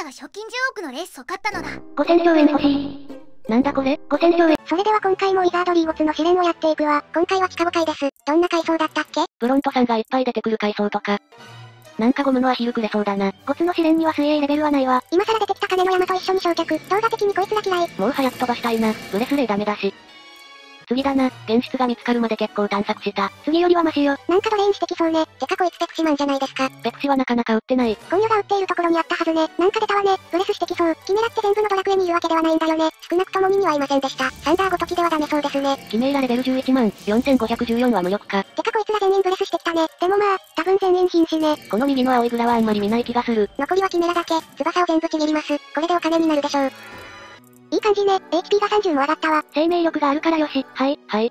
が賞金10億のレースを勝ったのだ。 5000兆円欲しい。なんだこれ ?5000 兆円。 それでは今回もウィザードリーゴツの試練をやっていくわ。今回は地下5階です。どんな階層だったっけ？ ブロントさんがいっぱい出てくる階層とか。なんかゴムのアヒルくれそうだな。 ゴツの試練には水泳レベルはないわ。今更出てきた金の山と一緒に焼却。動画的にこいつが嫌い。 もう早く飛ばしたいな。ブレスレイダメだし。次だな。現実が見つかるまで結構探索した。 次よりはマシよ。なんかドレーンしてきそうね。てかこいつペクシマンじゃないですか。 ペクシはなかなか売ってない。 コンヨが売っているところにあったはずね。なんか出たわね。ブレスしてきそう。キメラって全部のドラクエにいるわけではないんだよね。少なくとも2にはいませんでした。サンダーごときではダメそうですね。 キメイラレベル11万4514は無力か。 てかこいつら全員ブレスしてきたね。でもまあ、多分全員瀕死ね。 この右の青いグラはあんまり見ない気がする。 残りはキメラだけ。翼を全部ちぎります。これでお金になるでしょう。いい感じね。HP が30も上がったわ。 生命力があるからよし。はい。 はい。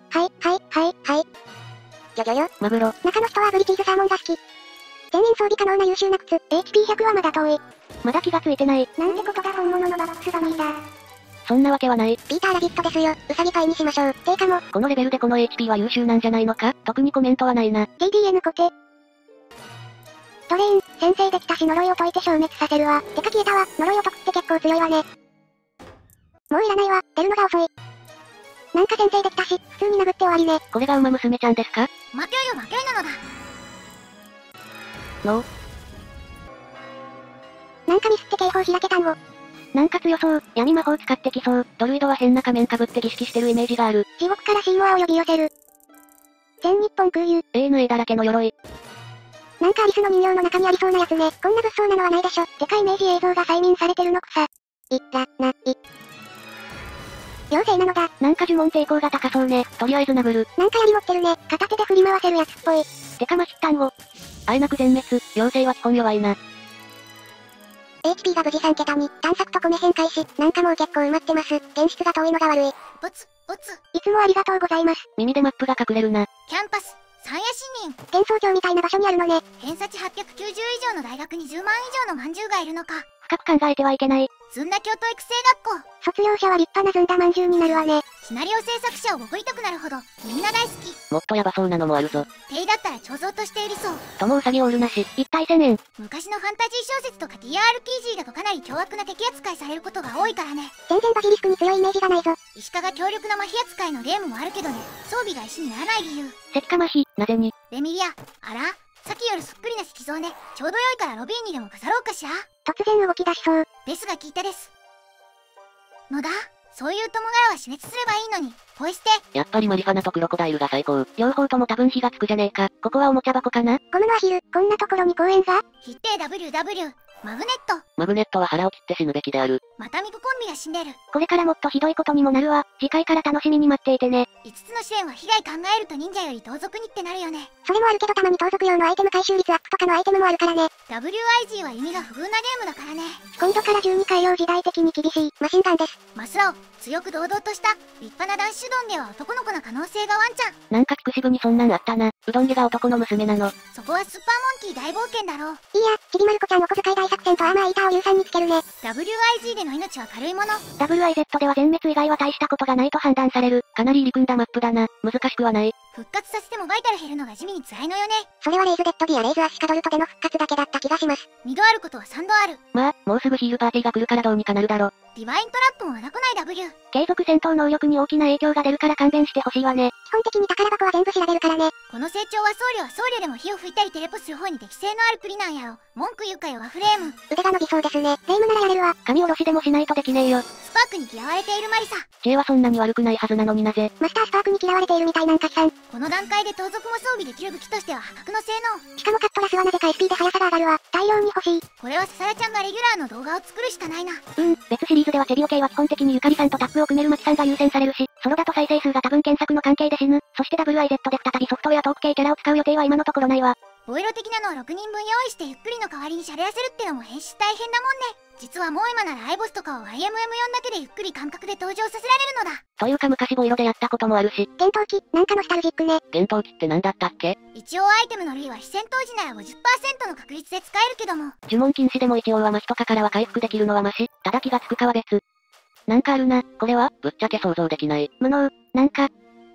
よよよ。 マグロ。 中の人は炙りチーズサーモンが好き。全員装備可能な優秀な靴。HP100 はまだ遠い。 まだ気がついてない。 なんてことだ本物のバックスバニーだ。 そんなわけはない。 ピーターラビットですよ。ウサギパイにしましょう。てかも。 このレベルでこの HP は優秀なんじゃないのか？特にコメントはないな。 JDN コテ。ドレーン、先生できたし呪いを解いて消滅させるわ。てか消えたわ。呪いを解くって結構強いわね。もういらないわ。出るのが遅い。なんか先生できたし、普通に殴って終わりね。 これが馬娘ちゃんですか？ 負けよ負けなのだ。 ノー。 なんかミスって警報開けたんご。 なんか強そう。闇魔法使ってきそう。ドルイドは変な仮面被って儀式してるイメージがある。 地獄からシーモアを呼び寄せる。全日本空輸。 ANA だらけの鎧。 なんかアリスの人形の中にありそうなやつね。こんな物騒なのはないでしょ。でかイメージ映像が催眠されてるのくさ。妖精なのだ。 なんか呪文抵抗が高そうね。とりあえず殴る。 なんか槍持ってるね。片手で振り回せるやつっぽい。 てかまし単語。あえなく全滅。妖精は基本弱いな。 HP が無事3桁に、探索と米変開始。なんかもう結構埋まってます。現実が遠いのが悪い。 ボツ。 いつもありがとうございます。 耳でマップが隠れるな。 キャンパス、山野市民。 幻想郷みたいな場所にあるのね。 偏差値890以上の大学に10万以上の饅頭がいるのか。 深く考えてはいけない。 ずんだ京都育成学校。 卒業者は立派なずんだ饅頭になるわね。 シナリオ制作者をボコりたくなるほど、みんな大好き。 もっとヤバそうなのもあるぞ。 テイだったら彫像として売りそう。 ともうさぎオールなし。一体1000円。 昔のファンタジー小説とか TRPG だとかなり凶悪な敵扱いされることが多いからね。 全然バジリスクに強いイメージがないぞ。 石化が強力な麻痺扱いのゲームもあるけどね。装備が石にならない理由。 石化麻痺、なぜに。 レミリア、あらさっきよりそっくりな色像ね。ちょうど良いからロビーにでも飾ろうかしら。 突然動き出しそう。 ですが聞いたです。野田、そういう友柄は死滅すればいいのに、ポイ捨て。 やっぱりマリファナとクロコダイルが最高。両方とも多分火がつくじゃねえか。ここはおもちゃ箱かな？ ゴムのアヒル、こんなところに公園が？ 必定 WW、マグネット。 マグネットは腹を切って死ぬべきである。 またミクコンビが死んでる。 これからもっとひどいことにもなるわ。次回から楽しみに待っていてね。 5つの試練は被害考えると忍者より盗賊にってなるよね。 それもあるけどたまに盗賊用のアイテム回収率アップとかのアイテムもあるからね。 WIG は意味が不遇なゲームだからね。 今度から12回用時代的に厳しいマシンガンです。 マスラオ、強く堂々とした立派な男子うどんでは男の子の可能性がワンチャン。 なんかピクシブにそんなんあったな。うどん家が男の娘なの。 そこはスーパーモンキー大冒険だろう。 いいや、ちびまる子ちゃんお小遣い大作戦とアーマーイーターを有酸につけるね。 WIG での命は軽いもの。 WIZ では全滅以外は大したことがないと判断される。 かなり入り組んだマップだな。難しくはない。 復活させてもバイタル減るのが地味に辛いのよね。 それはレイズデッドギアレイズアッシュカドルトでの復活だけだった気がします。 2度あることは3度ある。 まあ、もうすぐヒールパーティーが来るからどうにかなるだろ。 ディバイントラップもなくない W。 継続戦闘能力に大きな影響が出るから勘弁してほしいわね。基本的に宝箱は全部調べるからね。 この成長は僧侶でも火を吹いたりテレポする方に適性のあるプリなんやろ。文句言うかよワフレーム。 腕が伸びそうですね。レイムならやれるわ。 神下ろしでもしないとできねえよ。 スパークに嫌われているマリサ。 知恵はそんなに悪くないはずなのになぜ。 マスタースパークに嫌われているみたいなんかさん。 この段階で盗賊も装備できる武器としては破格の性能。 しかもカットラスはなぜか SP で速さが上がるわ。大量に欲しい。 これはササラちゃんがレギュラーの動画を作るしかないな。 別シリーズではチェビオ系は基本的にゆかりさんとタッグを組めるマキさんが優先されるし、ソロだと再生数が多分検索の関係で死ぬ。そして WIZ で再びソフトウェアトーク系キャラを使う予定は今のところないわ。 ボイロ的なのを6人分用意してゆっくりの代わりにシャレやせるってのも編集大変だもんね。実はもう今ならアイボスとかを IMM4 だけでゆっくり感覚で登場させられるのだ。 というか昔ボイロでやったこともあるし。 幻冬期、なんかノスタルジックね。 幻冬期って何だったっけ？ 一応アイテムの類は非戦闘時なら 50% の確率で使えるけども。 呪文禁止でも一応は麻痺とかからは回復できるのはマシ。ただ気がつくかは別。なんかあるな。これはぶっちゃけ想像できない。 無能、なんか。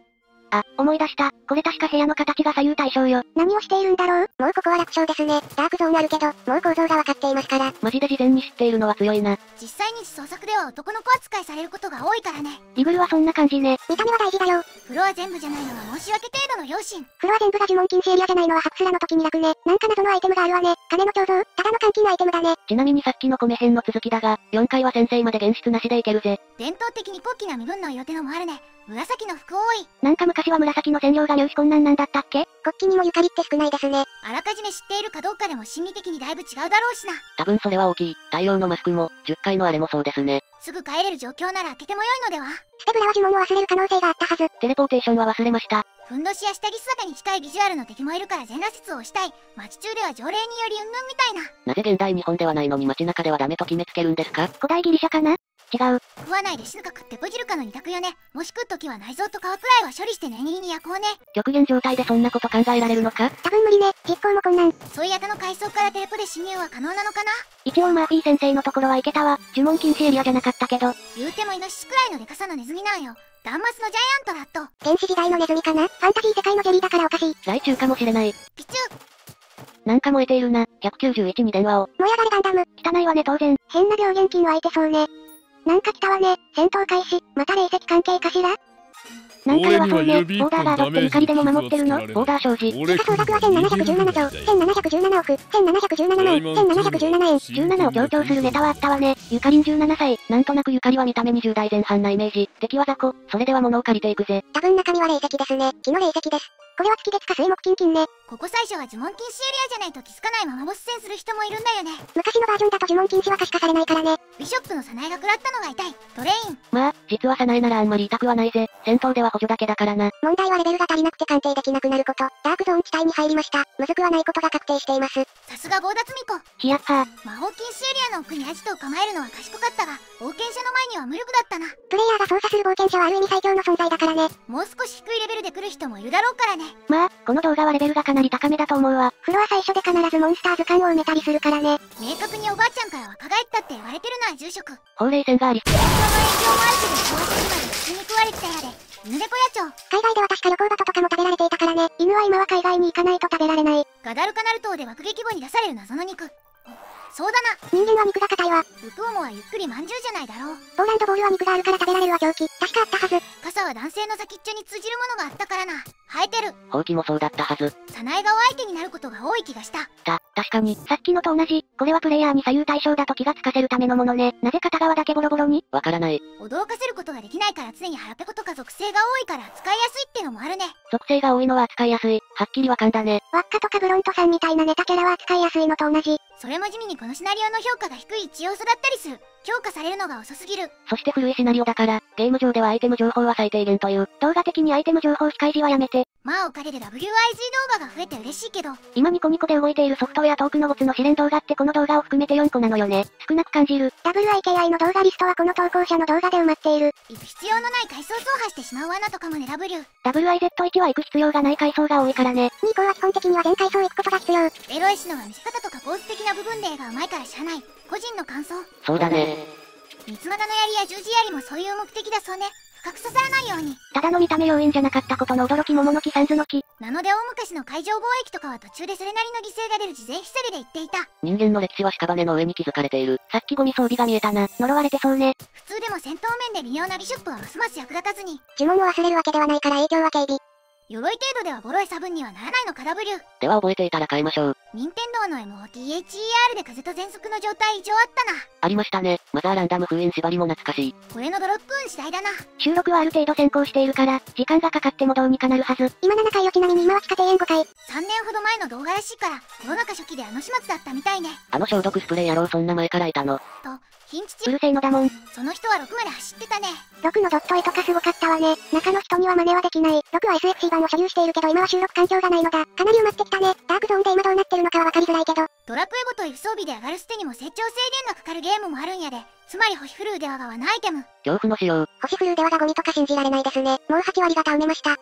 あ、思い出した。これ確か部屋の形が左右対称よ。 何をしているんだろう。もうここは楽勝ですね。ダークゾーンあるけど、もう構造がわかっていますから。 マジで事前に知っているのは強いな。 実際に創作では男の子扱いされることが多いからね。 リグルはそんな感じね。 見た目は大事だよ。 フロア全部じゃないのは申し訳程度の良心。 フロア全部が呪文禁止エリアじゃないのはハクスラの時に楽ね。なんか謎のアイテムがあるわね。金の彫像、ただの換金アイテムだね。 ちなみにさっきの米編の続きだが、4回は先生まで現出なしでいけるぜ。 伝統的に高貴な身分の色手のもあるね。紫の服多い。 なんか昔は紫の専用が入手困難なんだったっけ？ 国旗にもゆかりって少ないですね。 あらかじめ知っているかどうかでも心理的にだいぶ違うだろうしな。 多分それは大きい。太陽のマスクも、10回のあれもそうですね。 すぐ帰れる状況なら開けてもよいのでは。 ステブラは呪文を忘れる可能性があったはず。 テレポーテーションは忘れました。 ふんどしや下着姿に近いビジュアルの敵もいるから全裸説をしたい。街中では条例によりうんぬんみたいな。 なぜ現代日本ではないのに街中ではダメと決めつけるんですか？ 古代ギリシャかな？ 違う。 食わないで死ぬか食って閉じるかの二択よね。もし食うときは内臓と皮くらいは処理して念入りに焼こうね。 極限状態でそんなこと考えられるのか？ 多分無理ね。実行も困難。 そういやたの階層からテレポで侵入は可能なのかな？ 一応マーフィー先生のところは行けたわ。呪文禁止エリアじゃなかったけど。 言うてもイノシシくらいのデカさのネズミなんよ。ダンマスのジャイアントラット。 原始時代のネズミかな？ファンタジー世界のジェリーだからおかしい。 来週かもしれない。 ピチュー。 なんか燃えているな。191に電話を。 燃え上がれガンダム。 汚いわね当然。 変な病原菌湧いてそうね。なんか来たわね。戦闘開始。また霊石関係かしら？ なんか弱そうね。ボーダーガードって怒りでも守ってるの？ボーダー障子。 時価総額は1717兆、1717億、1717万、1717円。 17を強調するネタはあったわね。ゆかりん17歳。なんとなくゆかりは見た目20代前半なイメージ。敵は雑魚。それでは物を借りていくぜ。 多分中身は霊石ですね。木の霊石です。これは月月火水木金金ね。 ここ最初は呪文禁止エリアじゃないと気づかないままボス戦する人もいるんだよね。 昔のバージョンだと呪文禁止は可視化されないからね。 ビショップのサナエが食らったのが痛い。トレイン。 まあ、実はサナエならあんまり痛くはないぜ。戦闘では補助だけだからな。 問題はレベルが足りなくて鑑定できなくなること。ダークゾーン地帯に入りました。むずくはないことが確定しています。 さすがゴーダツミコ。 ヒヤッハー。 魔法禁止エリアの奥にアジトを構えるのは賢かったが、冒険者の前には無力だったな。 プレイヤーが操作する冒険者はある意味最強の存在だからね。 もう少し低いレベルで来る人もいるだろうからね。 まあ、この動画はレベルがかなり高めだと思うわ。 フロア最初で必ずモンスター図鑑を埋めたりするからね。 明確におばあちゃんから若返ったって言われてるな、住職。 ほうれい線があり。 その影響もあるけど、小学生まで口に食われてたやで。犬猫野鳥。 海外では確か旅行バトとかも食べられていたからね。犬は今は海外に行かないと食べられない。 ガダルカナル島で爆撃母に出される謎の肉。そうだな。 人間は肉が硬いわ。 ウクオモはゆっくりまんじゅうじゃないだろう。 ポーランドボールは肉があるから食べられるわ狂気。確かあったはず。 傘は男性の先っちょに通じるものがあったからな。生えてる。 ほうきもそうだったはず。 サナエがお相手になることが多い気がした。 確かに。 さっきのと同じ。これはプレイヤーに左右対称だと気がつかせるためのものね。なぜ片側だけボロボロに？ わからない。 驚かせることができないから常に腹ペコとか属性が多いから使いやすいってのもあるね。 属性が多いのは扱いやすい。はっきりわかんだね。 ワッカとかブロントさんみたいなネタキャラは扱いやすいのと同じ。 それも地味にこのシナリオの評価が低い一要素だったりする。強化されるのが遅すぎる。 そして古いシナリオだから、ゲーム上ではアイテム情報は最低限という。 動画的にアイテム情報控え示はやめて。 まあおかげで WIG 動画が増えて嬉しいけど。 今ニコニコで動いているソフトウェアトークのボツの試練動画ってこの動画を含めて4個なのよね。少なく感じる。 WIKI の動画リストはこの投稿者の動画で埋まっている。 行く必要のない階層走破してしまう罠とかもね。 WIZ1 は行く必要がない階層が多いからね。 2項は基本的には全階層行くことが必要。 エロエシのは見せ方とか構図的な部分で絵が上手いからしゃあない。個人の感想。 そうだね。 三つ股の槍や十字槍もそういう目的だそうね。深く刺さらないように。 ただの見た目要因じゃなかったことの驚き桃の木サンズの木。 なので大昔の海上貿易とかは途中でそれなりの犠牲が出る事前引き下げで言っていた。 人間の歴史は屍の上に築かれている。さっきゴミ装備が見えたな。 呪われてそうね。 普通でも戦闘面で微妙なビショップはますます役立たずに。 呪文を忘れるわけではないから影響は軽微。 鎧程度ではボロい差分にはならないのか W。 では覚えていたら変えましょう。 任天堂の MOTHER で風と全速の状態異常あったな。 ありましたね。マザーランダム封印縛りも懐かしい。 これのドロップ運次第だな。 収録はある程度先行しているから、時間がかかってもどうにかなるはず。今7回よちなみに今は地下庭園5回。 3年ほど前の動画らしいから、コロナ禍初期で始末だったみたいね。 消毒スプレー野郎そんな前からいたの。 と、ヒンチうるせえのだもん。 その人は6まで走ってたね。 6のドット絵とかすごかったわね。中の人には真似はできない。6は SFC 版を所有しているけど今は収録環境がないのだ。かなり埋まってきたね。ダークゾーンで今どうなってるのかは分かりづらいけど。 ドラクエごと F 装備で上がるステにも成長制限がかかるゲームもあるんやで。つまり星フルーデワガはなアイテム。 恐怖の仕様。 星フルーデワガゴミとか信じられないですね。もう8割方埋めました。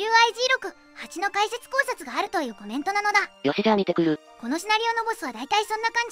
WIG6、8の解説考察があるというコメントなのだ。 よしじゃあ見てくる。 このシナリオのボスは大体そんな感じよ。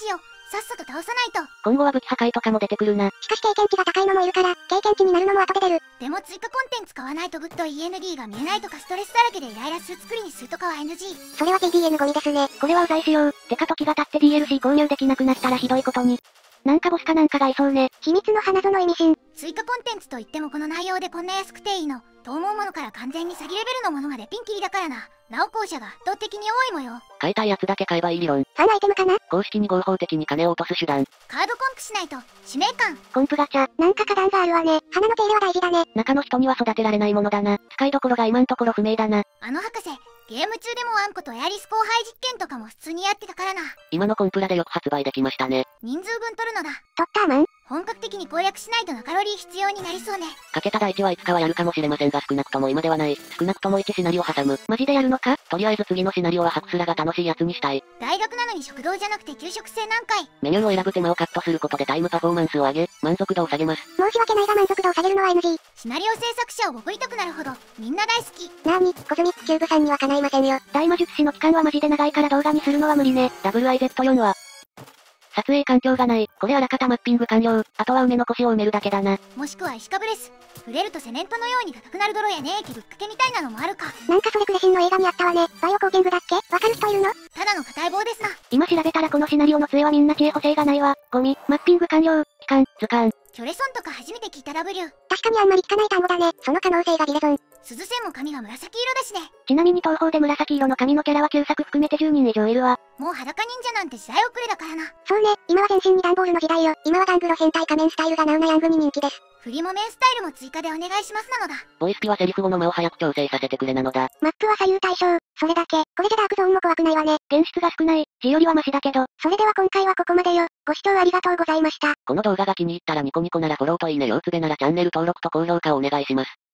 さっさと倒さないと。 今後は武器破壊とかも出てくるな。 しかし経験値が高いのもいるから、経験値になるのも後で出る。 でも追加コンテンツ買わないとグッド END が見えないとかストレスだらけでイライラする作りにするとかは NG。 それは TDN ゴミですね。 これはうざいしよう。てか時が経って DLC 購入できなくなったらひどいことに。なんかボスかなんかがいそうね。 秘密の花園意味深。 追加コンテンツといってもこの内容でこんな安くていいのと思うものから完全に詐欺レベルのものまでピンキリだからな。なお校舎が圧倒的に多いもよ。 買いたいやつだけ買えばいい理論。 ファンアイテムかな？ 公式に合法的に金を落とす手段。 カードコンプしないと使命感。 コンプガチャ。 なんか花壇があるわね。花の手入れは大事だね。 中の人には育てられないものだな。使いどころが今んところ不明だな。 あの博士、ゲーム中でもワンコとエアリス交配実験とかも普通にやってたからな。 今のコンプラでよく発売できましたね。 人数分取るのだ。 トッターマン？ 本格的に攻略しないと中ロリー必要になりそうね。 かけた第一はいつかはやるかもしれませんが少なくとも今ではない。少なくとも1シナリオ挟む。マジでやるのか？とりあえず次のシナリオはハクスラが楽しいやつにしたい。 大学なのに食堂じゃなくて給食制何回？ メニューを選ぶ手間をカットすることでタイムパフォーマンスを上げ、満足度を下げます。 申し訳ないが満足度を下げるのは NG。 シナリオ制作者をボコりたくなるほどみんな大好き。 なーに、コズミックキューブさんには叶いませんよ。 大魔術師の期間はマジで長いから動画にするのは無理ね。WIZ4 は撮影環境がない。これあらかたマッピング完了。あとは埋め残しを埋めるだけだな。 もしくは石かぶレス。触れるとセメントのように硬くなる泥や粘液ぶっかけみたいなのもあるか。 なんかそれクレシンの映画にあったわね。バイオコーティングだっけ？わかる人いるの？ ただの硬い棒ですな。 今調べたらこのシナリオの杖はみんな知恵補正がないわ。ゴミ、マッピング完了、期間、図鑑。 キョレソンとか初めて聞いた W。 確かにあんまり聞かない単語だね。その可能性がビレゾン。 鈴線も髪が紫色だしね。 ちなみに東方で紫色の髪のキャラは9作含めて10人以上いるわ。 もう裸忍者なんて時代遅れだからな。 そうね、今は全身に段ボールの時代よ。今はガングロ変態仮面スタイルがナウナヤングに人気です。 振りも面スタイルも追加でお願いしますなのだ。 ボイスピはセリフ後の間を早く調整させてくれなのだ。 マップは左右対称。それだけ。これでダークゾーンも怖くないわね。 現出が少ない。G よりはマシだけど。 それでは今回はここまでよ。ご視聴ありがとうございました。 この動画が気に入ったらニコニコならフォローといいね、ようつべならチャンネル登録と高評価をお願いします。